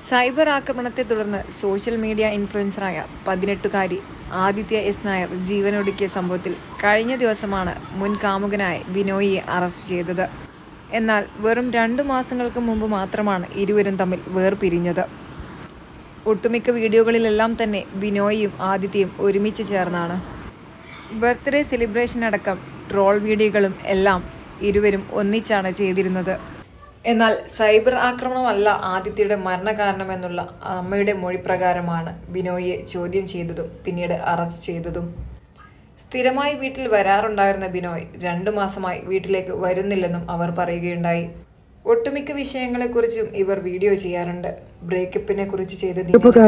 Cyber ആക്രമണത്തെ തുടർന്ന് social media ഇൻഫ്ലുവൻസറായ 18-കാരി ആദിത്യ എസ് നായർ ജീവനൊടുക്കിയ സംഭവത്തിൽ കഴിഞ്ഞ ദിവസമാണ് മുൻ കാമുകനായ ബിനോയിയെ അറസ്റ്റ് ചെയ്തത്. എന്നാൽ വെറും 2 മാസങ്ങൾക്ക് മുമ്പ് മാത്രമാണ് ഇരുവരും തമ്മിൽ വേർപിരിഞ്ഞത്. ഒട്ടുമിക്ക വീഡിയോകളിലെല്ലാം തന്നെ ബിനോയിയും ആദിത്യയും ഒരുമിച്ച് ചേർന്നാണ്. ബർത്ത്ഡേ സെലിബ്രേഷൻ അടക്കം ട്രോൾ വീഡിയോകളും എല്ലാം ഇരുവരും ഒന്നിച്ചാണ് ചെയ്തിരുന്നത്. എന്നാൽ സൈബർ ആക്രമണമല്ല ആദിത്യയുടെ മരണകാരണമെന്നുള്ള അമ്മയുടെ മൊഴി പ്രകാരമാണ് ബിനോയിയെ ചോദ്യം ചെയ്തതും പിന്നീട് അറസ്റ്റ് ചെയ്തതും. സ്ഥിരമായി വീട്ടിൽ വരാറുണ്ടായിരുന്ന ബിനോയ് 2 മാസമായി വീട്ടിലേക്ക് വരുന്നില്ലെന്നും അവർ പറയുകയുണ്ടായി. ഒട്ടുമിക്ക വിഷയങ്ങളെക്കുറിച്ചും ഇവർ വീഡിയോ ചെയ്യാറുണ്ട്. ബ്രേക്കപ്പിനെ കുറിച്ച് ചെയ്ത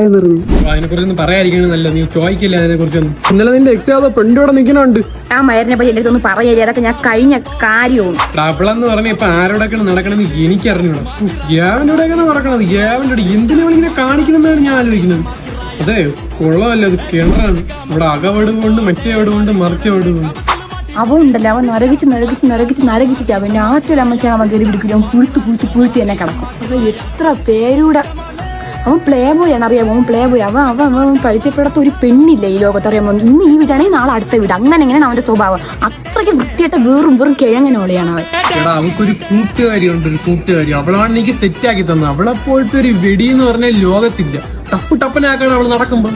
ഇന്നലെ നിന്റെ എക്സാം പെണ്ണോടെ നിൽക്കണുണ്ട്. ആ മരുന്നിനെ പറ്റി എന്റെ അടുത്ത് പറയല്ലേ, അതൊക്കെ ഞാൻ കഴിഞ്ഞ കാര്യവും. ട്രബിളെന്ന് പറഞ്ഞ ഇപ്പൊ ആരോടൊക്കെയാണ് നടക്കണമെന്ന് എനിക്ക് അറിഞ്ഞൂടാ. ഗ്യാവനോടൊക്കെയാണ് നടക്കണത്. ഗ്യാവനോട് എന്തിനാണ് ഇങ്ങനെ കാണിക്കണമെന്നാണ് ഞാൻ ആലോചിക്കുന്നത്. അതെ കൊള്ളമല്ല, അത് കിണറാണ്. ഇവിടെ അകവടുകൊണ്ട് മറ്റേ വടുകൊണ്ട് മറിച്ച വടുകൊണ്ട് അവൻ ഉണ്ടല്ലോ, അവൻ നരകിച്ച് അവൻ ആറ്റൊരമ്മച്ചാൻ അവൻ കയറി പിടിക്കില്ല. അവൻ പുഴുത്തി തന്നെ കിടക്കും. അപ്പൊ എത്ര പേരുടെ അവൻ പ്ലേ ബോയ് ആണ്, അറിയാമോ? അവൻ പ്ലേ ബോയ്. അവൻ പരിചയപ്പെടാത്ത ഒരു പെണ്ണില്ല ഈ ലോകത്ത്, അറിയാമോ? ഇന്ന് ഈ വീടാണെങ്കിൽ നാളെ അടുത്ത വീട്, അങ്ങനെയാണ് അവന്റെ സ്വഭാവം. അത്രയ്ക്ക് വൃത്തിയായിട്ട് വെറും കിഴങ്ങനോളിയാണ് അവൻ. അവൾക്കൊരു കൂട്ടുകാരിയുണ്ട്, ഒരു കൂട്ടുകാരി. അവളാണ് എനിക്ക് സെറ്റാക്കി തന്നത്. അവളെ പോലത്തെ ഒരു വെടി എന്ന് പറഞ്ഞാൽ ലോകത്തില്ല. ടപ്പനാക്കാണ് അവൾ നടക്കുമ്പോ.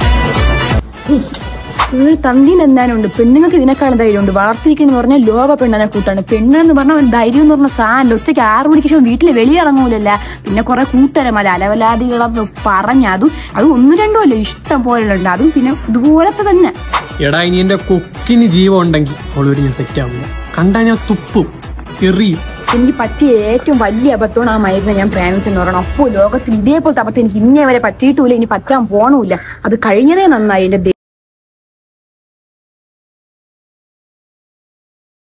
ഒരു തന്തീൻ എന്തായാലും പെണ്ണുങ്ങൾക്ക് ഇതിനേക്കാളും ധൈര്യമുണ്ട്. വളർത്തിരിക്കണെന്ന് പറഞ്ഞാൽ ലോക പെണ്ണനെ കൂട്ടാണ്. പെണ്ണെന്ന് പറഞ്ഞാൽ ധൈര്യം എന്ന് പറഞ്ഞ സാധനം ഒറ്റയ്ക്ക് 6 മണിക്ക് ശേഷം വീട്ടിൽ വെളിയിറങ്ങൂലല്ല. പിന്നെ കുറെ കൂട്ടരമല്ല അലവലാദികളെ പറഞ്ഞ അത് 1-2 അല്ല, ഇഷ്ടം പോലെ ഉണ്ട്. അതും പിന്നെ ഇതുപോലത്തെ തന്നെ. എടാ, ഇനി എന്റെ കൊക്കിന് ജീവൻ ഉണ്ടെങ്കിൽ അവളൊരു ഞാൻ സെറ്റ് ആവില്ല. കണ്ടാ ഞാൻ തുപ്പും, എറിയും. എനിക്ക് പറ്റിയ ഏറ്റവും വലിയ അബദ്ധമാണ് ആ മരുന്ന് ഞാൻ പ്രേമിച്ചെന്ന് പറയണം. അപ്പോൾ ലോകത്തിൽ ഇതേപോലത്തെ അബദ്ധം എനിക്ക് ഇന്നേ വരെ പറ്റിയിട്ടുമില്ല, ഇനി പറ്റാൻ പോണുമില്ല. അത് കഴിഞ്ഞതേ നന്നായി. എന്റെ